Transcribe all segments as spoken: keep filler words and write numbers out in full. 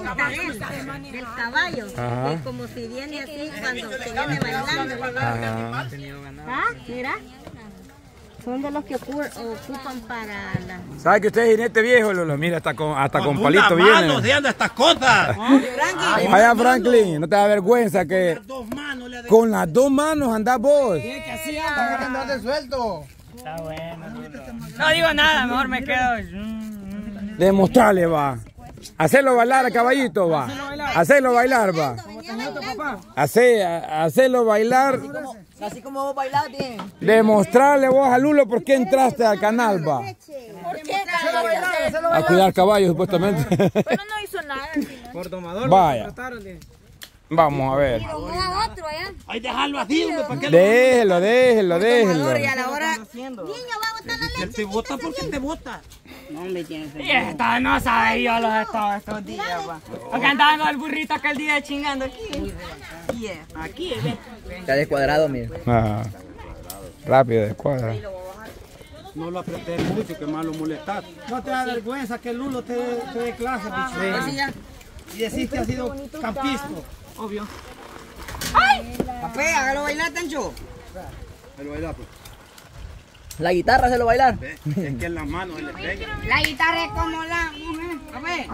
gusta él, del caballo. Es como si viene así cuando se viene bailando. Ajá. ¿Ah? Mira. Son de los que ocupan para la... ¿Sabe que usted es jinete viejo, Lolo? Mira, hasta con, hasta con, con palito viene. Mano, anda estas cosas. Vaya, Franklin, no te da vergüenza que... Dos manos, le con las dos manos andás vos. ¿Qué que hacía? Están agarrando de suelto. Está bueno. No digo nada, mejor me quedo. Demostrarle, va. Hacerlo bailar a caballito, va. Hacerlo bailar, va. Hacer, hacerlo bailar. Así como vos bailás, bien. Demostrarle vos a Lulo por qué entraste al canal, va. ¿Por qué? A cuidar caballos, supuestamente. Pero no hizo nada. Por domador. Vaya. Vamos a ver. Otro, ¿eh? Ay, dejarlo así, hombre, ¿para qué? Déjelo, déjelo, déjelo. Y a la hora... Niño, va a botar la leche. Él te bota porque te bota. No, hombre, tiene que ser. Y esta no sabe yo los estados estos días, pa. Porque andaban con el burrito aquel día chingando aquí. Yeah. Aquí, ve. Está descuadrado, mira. Ah, rápido, de cuadra. No lo apreté mucho, que más lo molestar. No te da vergüenza que Lulo te, te dé clase, bicho. Y decís que ha sido campista. Obvio. Papé, hágalo bailar, Tancho. Pero baila, pues. La guitarra se lo bailar. Es que en las manos él le pega. La guitarra es como la mujer. A ver.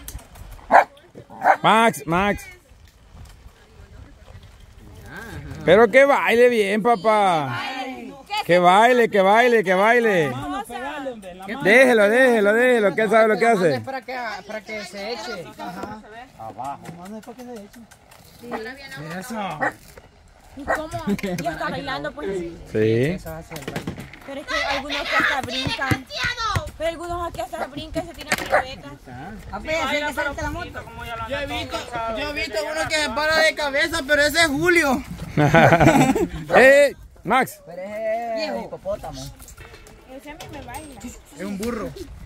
Max, Max. Pero que baile bien, papá. Que baile, que baile, que baile. Déjelo, déjelo, déjelo, que él sabe lo que hace. Es para que, para que se eche. Ajá. Abajo. No es para que se eche. Sí. Eso. ¿Y cómo? Ya está bailando, pues. Sí. Pero es que algunos que hasta brincan. Pero algunos aquí hasta brincan y se tiran piruetas. Apenas hay que salirte la moto. Yo he visto, yo he visto uno que se para de cabeza, pero ese es Julio. eh, Max. Pero es hipopótamo. Ese a mí me baila. Es un burro.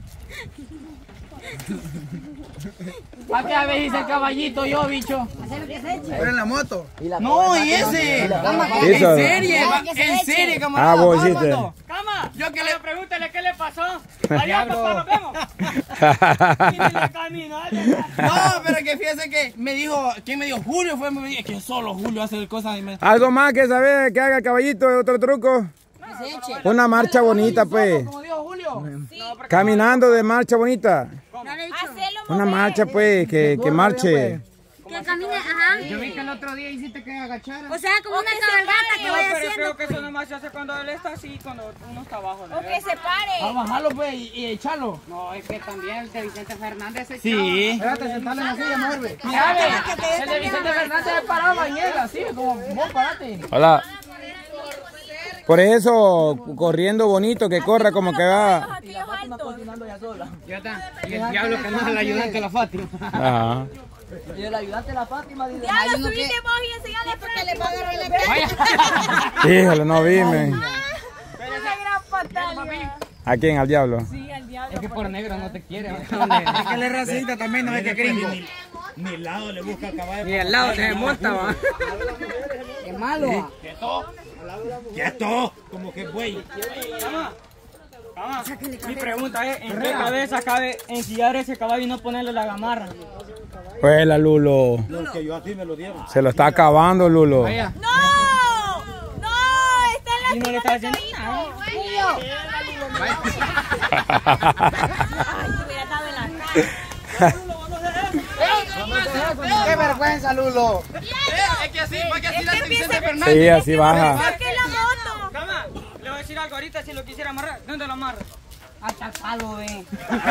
¿Para qué a veces el caballito yo, bicho? Pero en la moto. Y la No, y ese. En Eso. serie, en serie, camarada. Ah, vos hiciste. Cama, Yo que le pregúntale qué le pasó. Allá, papá, nos vemos. Y le caminó. No, pero que fíjese que me dijo, ¿quién me dijo? Julio fue, me dijo, es que solo Julio hace cosas. Y me... Algo más que saber que haga el caballito, otro truco. Una marcha bonita, pues. Como dijo Julio. Caminando de marcha bonita. Hacelo, Una marcha, pues, que, que marche. que camine, ajá. Yo vi que el otro día hiciste que agachara. O sea, como una cabalgata que vaya Pero haciendo. creo que eso nomás se hace cuando él está así, cuando uno está abajo. O que se pare. A bajarlo, pues, y, y echarlo. No, es que también el de Vicente Fernández se Sí. Espérate, sentarle en la silla, mejor, ve. El de Vicente Fernández se paraba en él, así, como vos parate. Hola. Por eso, corriendo bonito, que corra como que va. Aquellos altos. Ya está. Y el diablo que no es el ayudante de la Fátima. Ajá. Y el ayudante de la Fátima dice, Ya lo subiste vos y enseñale porque le va a agarrar la plata. Híjole, no vime. Una gran patada. ¿A quién? ¿Al diablo? Sí, al diablo. Es que por negro no te quiere. Es que él es racista también, no es que gringo. Ni al lado le busca el caballo. Y al lado se monta, va. qué malo. Quieto. Quieto. Como que buey. Mi pregunta es, ¿en qué cabeza cabe ensillar ese caballo y no ponerle la gamarra? Pues la Lulo. Los que yo así me lo dieron. Se lo está acabando, Lulo. Vaya. ¡No! ¡No! Está en la Y no le está haciendo nada. Ay, te hubiera dado en la cara. ¡Qué vergüenza, Lulo! Es que así, para que así la hace Vicente Fernández. Sí, así baja. ¿Por qué la moto? Cama, le voy a decir algo ahorita si lo quisiera amarrar. ¿Dónde lo amarra? Hasta el palo, ve.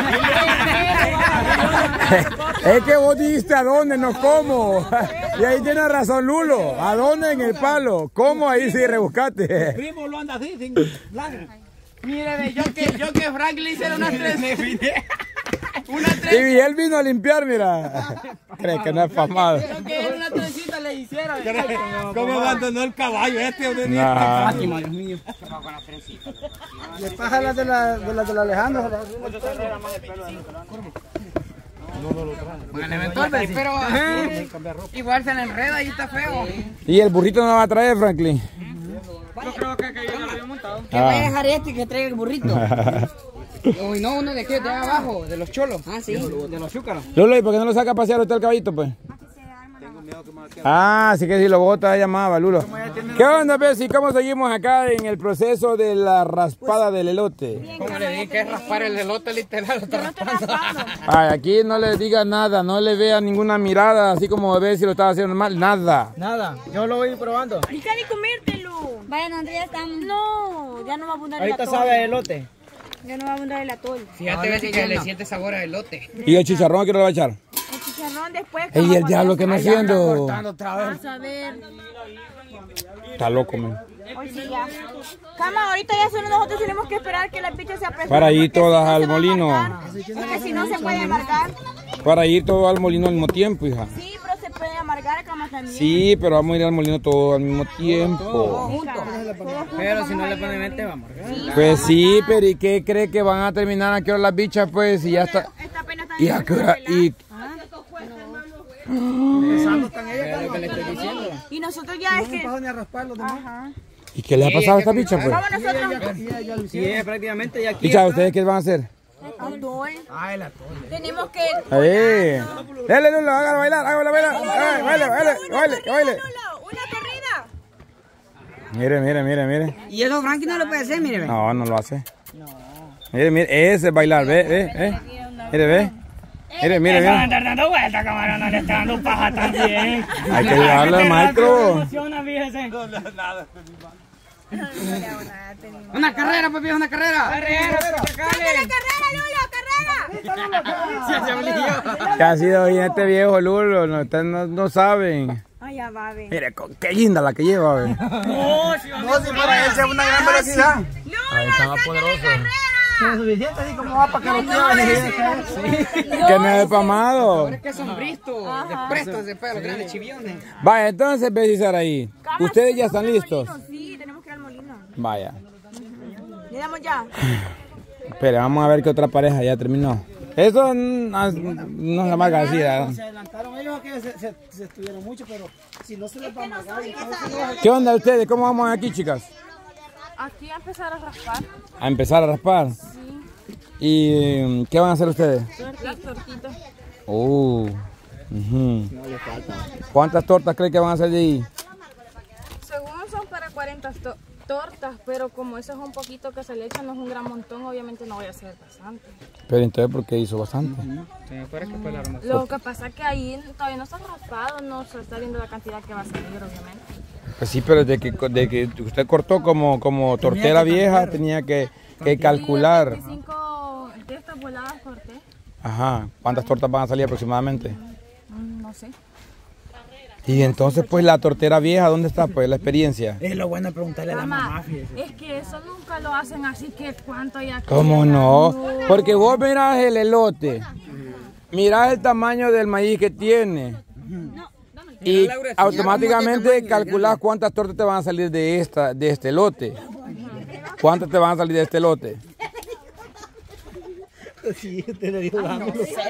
Es que vos dijiste a dónde, no cómo. Y ahí tiene razón Lulo. ¿A dónde? En el palo. ¿Cómo? Ahí sí rebuscaste. Primo lo anda así, sin plan. Mire, ve, yo que, yo que Frank le hiciera unas tres. Una Y tres. él vino a limpiar, mira. Cree que no es famado. Yo que una trencita le hiciera. ¿Cómo abandonó el caballo este? Nah. Fátima, Dios mío. Le pasa las de la de la de la Alejandro. Pero igual se le enreda y está feo. ¿Y el burrito no va a traer, Franklin? Yo creo que, que yo no lo había montado. Que vaya a dejar este y que traiga el burrito. Uy, no, uno de aquí, de abajo, de los cholos. Ah, sí. De los chúcaros. Lulo, ¿y por qué no lo saca a pasear usted el caballito, pues? Ah, así que si lo bota, llamaba, Lulo. ¿Qué onda, Bessie? ¿Cómo seguimos acá en el proceso de la raspada del elote? ¿Cómo le dije que es raspar el elote literal? Lo está raspando. Ay, aquí no le diga nada, no le vea ninguna mirada, así como Bessie lo estaba haciendo mal, nada. Nada, yo lo voy probando. Y ni comértelo. Vaya, nosotros ya estamos. No, ya no va a abundar el Ahorita atol. sabe a elote. Ya no va a abundar el atol. Fíjate, Bessie, que le siente sabor a elote. ¿Y el chicharrón a qué le va a echar? El chicharrón después. Ey, ¿y el diablo que no haciendo? Vas a ver. Está loco, man. Hoy sí ya. Cama, ahorita ya solo nosotros tenemos que esperar que la picha se apresure. Para ir porque todas si no al se va a molino. amargar. Es que si no se puede amargar. Para ir todo al molino al mismo tiempo, hija. Sí, pero se puede amargar, Cama, también. Sí, pero vamos a ir al molino todo al mismo tiempo. Pero si no le pone mente, va a morgar. Pues sí, pero ¿y qué cree que van a terminar a qué hora las bichas, pues? Y ya está. Esta apenas está ¿Y a qué hora? Y... Y nosotros ya es que... Ajá. ¿Y qué le ha pasado a esta bicha, pues? Vamos nosotros. Sí, prácticamente ya aquí. Bicha, ¿ustedes qué van a hacer? Atol. Ah, el atol. Tenemos que... Ahí. Dale, Lulo, hágalo bailar, hágalo bailar. Ay, baile, baile, baile, baile. Una corrida. Mire, mire, mire, mire. Y eso Frankie no lo puede hacer, mire. No, no lo hace. Mire, mire, ese es bailar, ve, ve, ve. Mire, ve. Mire, mire, Eso de mire. andar dando vuelta, camarón, no le está dando paja también. Hay que ayudarle al maestro. Emociona, fíjese. Una carrera, papi, una carrera. Carrera, ¡Carrera, Lulo, carrera! ¿Qué ha sido bien este viejo Lulo? No, ustedes no, no saben. Ay, ya va, ve. Mire, con- qué linda la que lleva, ve. No, si para él sea una gran velocidad. Ahí está más poderoso. Es suficiente así como va para que lo lleven. Que no es pamado. Es que son bristos, de prestos de pelo, grandes chiviones. Vaya, entonces, Bessie Saraí, ustedes ya están listos. Sí, tenemos que ir al molino. Vaya. Le damos ya. Espera, vamos a ver qué otra pareja ya terminó. Eso no, no se marca así, ¿verdad? Se adelantaron ellos que se, se, se estuvieron mucho, pero si no se les va a marcar. ¿Qué onda ustedes? ¿Cómo vamos aquí, chicas? Aquí a empezar a raspar. A empezar a raspar. ¿Y qué van a hacer ustedes? Las tortitas. Uh, ujú. ¿Cuántas tortas creen que van a hacer de ahí? Según son para cuarenta to- tortas, pero como eso es un poquito que se le echa, no es un gran montón, obviamente no voy a hacer bastante. Pero entonces, ¿por qué hizo bastante? Lo que pasa es que ahí todavía no está raspado, no se está viendo la cantidad que va a salir, obviamente. Pues sí, pero de que, de que usted cortó como, como tortera vieja, tenía que, que calcular. veinticinco de estas voladas corté, Ajá, ¿cuántas tortas van a salir aproximadamente? mm, no sé. Y entonces, pues, la tortera vieja, ¿dónde está, pues, la experiencia? Es lo bueno de preguntarle a la mamá, Mamá, fíjese. es que eso nunca lo hacen así que cuánto ya ¿Cómo queda, no? Porque vos mirás el elote, mirás el tamaño del maíz que tiene y automáticamente calculás cuántas tortas te van a salir de esta, de este elote. ¿Cuántas te van a salir de este elote? Sí, te le digo la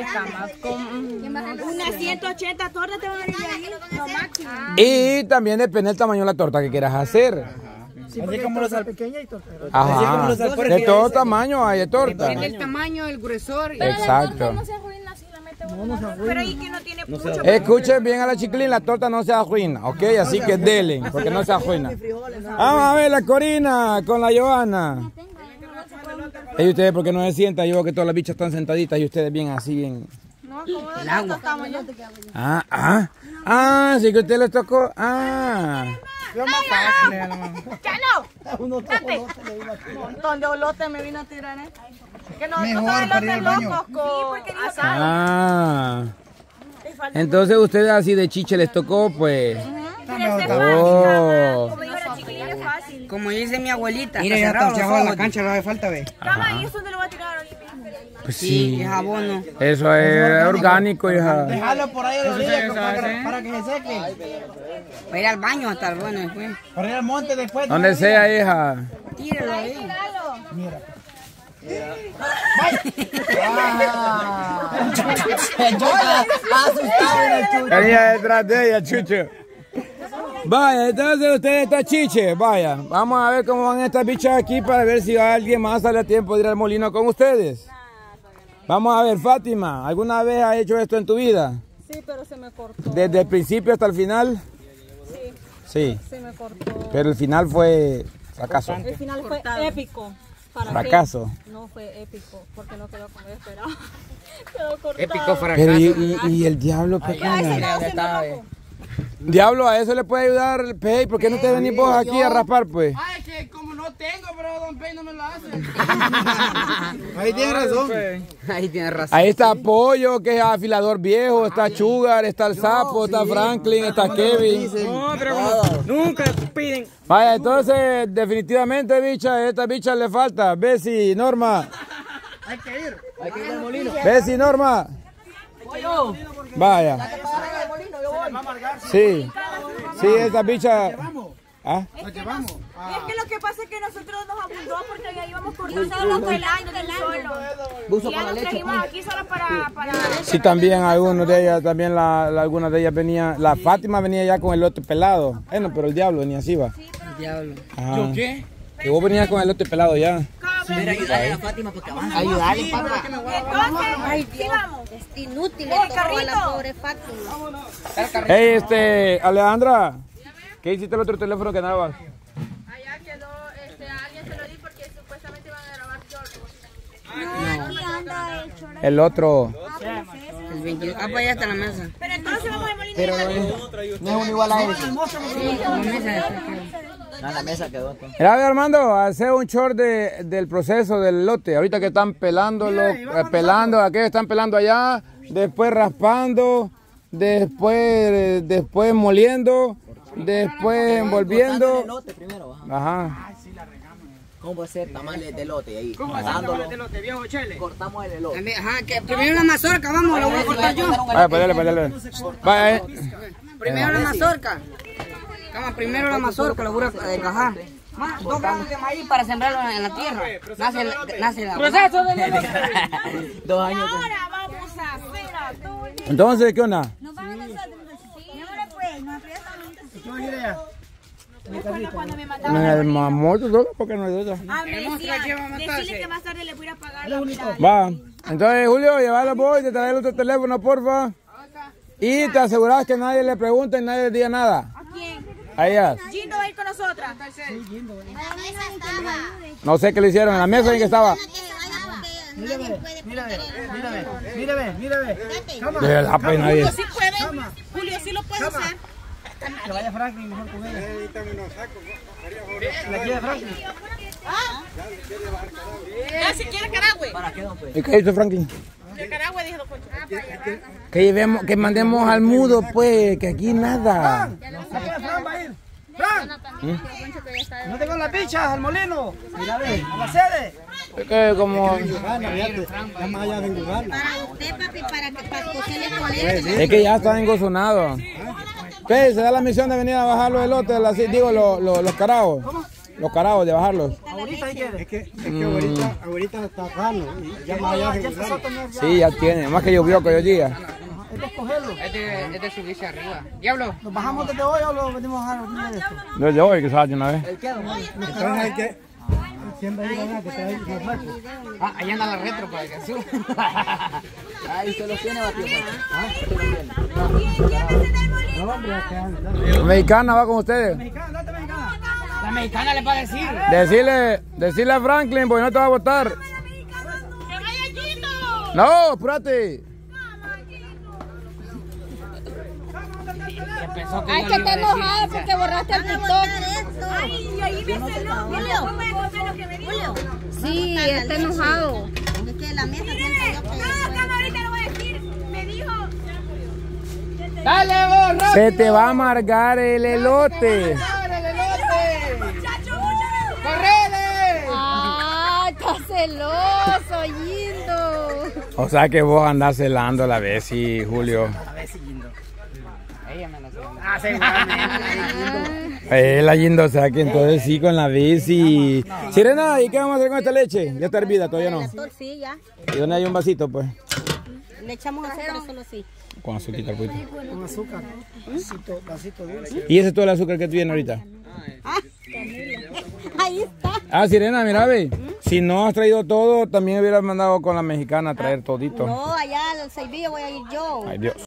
Unas ciento ochenta tortas te van a venir ahí, lo máximo. Y también depende del tamaño de la torta que quieras hacer. Así como los al pequeña y torta. Ajá, de todo tamaño hay de torta. Tiene el tamaño, el gruesor. y- Exacto. no se arruina si la mete uno. Pero ahí que no tiene mucho. Escuchen bien a la chiquilín, la torta no se arruina, ¿ok? Así que delen, porque no se arruina. Vamos a ver la Corina con la Johanna. ¿Y ustedes por qué no se sientan? Yo veo que todas las bichas están sentaditas y ustedes bien así, bien... El agua. Estamos ya. Ah, ah, ah, sí que a usted les tocó, ah. Lo más fácil, le da la mamá. ¡Ya no! Uno todo le iba a Un montón de olotes me vino a tirar, ¿eh? Que no, Mejor no para ir al elotes baño. locos con asado. Ah. Entonces ustedes así de chiche les tocó, pues. Oh. Como dijo la chiquilina, es fácil. Como dice mi abuelita. Mira, ya está echado a la cancha, no hace falta, ve. Cama, ¿y eso dónde lo voy a tirar ahorita mismo? Pues Sí, sí. es abono. Eso es orgánico, hija. Dejarlo por ahí a la orilla para, para que se seque. Para ir al baño va a estar bueno después. Para ir al monte después. Donde sea, hija. Tíralo ahí. Mira. Venía detrás de ella, chucho. Vaya, entonces ustedes está chiche, vaya. Vamos a ver cómo van estas bichas aquí para ver si alguien más sale a tiempo de ir al molino con ustedes. Vamos a ver, Fátima, ¿alguna vez has hecho esto en tu vida? Sí, pero se me cortó. ¿Desde el principio hasta el final? Sí. Sí. Se me cortó. Pero el final fue fracaso. El final fue épico. ¿Para Fracaso. qué? No fue épico, porque no quedó como yo esperaba. Quedó cortado. Épico fracaso. Pero y, y, y el diablo, pecana. Diablo, a eso le puede ayudar el Pey. ¿Por qué no te venís vos aquí a raspar, pues? Ay, que como no tengo, pero Don Pey no me lo hace. Ahí tiene razón. Ahí tiene razón. Ahí está Pollo, que es afilador viejo, está Sugar, está el Sapo, está Franklin, está Kevin. No, pero nunca piden. Vaya, entonces, definitivamente, bicha, esta bicha le falta. Bessie, Norma. Hay que ir. Hay que ir al molino. Bessie, Norma. Vaya. Sí. Sí, esta bicha. ¿Ah? Es que, nos, es que lo que pasa es que nosotros nos abundó porque ya íbamos cortando los pelados del solo. Y ya nos trajimos aquí solo para, para... Sí, también algunos de ellas, también la, la- algunas de ellas venían, la Fátima venía ya con el lote pelado. Bueno, pero el diablo venía así, va. El diablo. ¿Yo qué? Que vos venías con el lote pelado ya. Mira, ayúdale a Fátima porque avanza. Ayúdale, papá. Entonces, sí vamos. Es inútil ¡Oh, esto a la carrito! pobre Fátima. Hey, este, Alejandra, ¿qué hiciste el otro teléfono que andabas? Allá quedó, este, a alguien se lo di porque supuestamente iban a grabar yo. No, aquí anda el chorro. El otro. El veintidós. Ah, pues allá está la mesa. Pero entonces vamos al molino. Pero no es, no es uno igual a ese. Sí, la mesa está aquí. Ah, la mesa quedó. Mira, a ver, Armando, hacer un short de, del proceso del lote. Ahorita que están pelando, los, eh, pelando, aquellos están pelando allá, después raspando, después, después moliendo, después envolviendo. El lote primero, ajá. Ajá. ¿Cómo va a ser tamales de lote ahí? ¿Cómo Pasándolo. tamales de lote, viejo chele? Cortamos el elote. Ajá, que primero la mazorca, vamos, lo voy a cortar yo. Vaya, pues dale, pues dale. Vaya, eh. Primero la mazorca. Vamos, primero la mazorca, lo voy a encajar. Más, dos gramos de maíz para sembrarlo en la tierra. Nace, la- nace la... Proceso de Dos años. Ahora vamos a hacer a todo el... Entonces, ¿qué onda? Nos vamos nosotros. Démosle pues, nos aprieta. Cuando me mandaban... El mamoto solo, porque no hay otra. Ah, me Hermostra, ¿qué vamos a decía, hacer? decirle que más tarde le voy a ir a pagar la mitad. Va. Entonces, Julio, llévalo vos y te traes el otro teléfono, porfa. Y te aseguras que nadie le pregunte y nadie le diga nada. ¿A quién? A ellas. Gindo va a ir con nosotras. A la mesa estaba. No sé qué le hicieron en la mesa en que estaba. Nadie puede Mírame, mírame, mírame, mírame. De verdad, pues nadie. Sí puede. Julio, sí lo puede hacer. Que vaya Franklin mejor con ella. ¿La quiere Franklin? Ya, si quiere Caragüe. ¿Para qué, don Pe? ¿Y qué hizo Franklin? De Caragüe, dijo Don Poncho. Que llevemos, que mandemos al mudo, pues, que aquí nada. ¿A qué Fran va a ir? ¡Fran! ¿No tengo las bichas al molino? Mira, ve, a la sede. Es que como, Ya más allá de lugar. para usted, papi, para que para que usted le colete. es que ya están engozonados. ¿Qué? Se da la misión de venir a bajar los elotes, las- digo, los, los, los carajos. Los carajos, de bajarlos. Ahorita hay que... Es que, es que ahorita, ahorita está raro. Y ya más allá de lugar. Sí, ya tiene. Más que llovió que hoy día. Es de escogerlo. Es de, es de subirse arriba. Diablo. ¿Nos bajamos desde hoy o lo venimos a bajar de esto? No, yo hoy que se vaya una vez. Entonces hay que... Siempre hay que traer el refresco. Ah, allá anda la retro para que suba. Ahí usted lo tiene, batido. ¿Ah? Usted lo tiene. Mexicana va con ustedes. Mexicana, date mexicana. La mexicana le va a decir. Decirle, decirle a Franklin, porque no te va a votar. ¡Que vaya Gindo! No, apúrate. Empezó que Ay, yo que le iba está a decir, enojada o sea, porque borraste el TikTok. Ay, y ahí me cenó. Julio, ¿cómo me contar lo que me dijo? Sí, está enojado. Es que la mesa siento yo que... No, Cama, ahorita lo voy a decir. Me dijo... ¡Dale, borra! Se te va a amargar el elote. Muchacho, muchacho. ¡Correle! Ah, está celoso, Yindo. O sea que vos andás celando a la vez, sí, Julio. Ella me la sabe. Ah, seguramente. Eh, la Yindo, o sea que entonces sí con la bici. Sirena, ¿y qué vamos a hacer con esta leche? Ya está hervida, todavía no. Sí, ya. ¿Y dónde hay un vasito, pues? Le echamos azúcar solo así. Con azúcar, pues. Con azúcar. Vasito, vasito dulce. ¿Y ese es todo el azúcar que tú tienes ahorita? Ah, ahí está. Ah, Sirena, mira, ve. Si no has traído todo, también hubieras mandado con la mexicana a traer todito. No, allá al Seibillo voy a ir yo. Ay, Dios.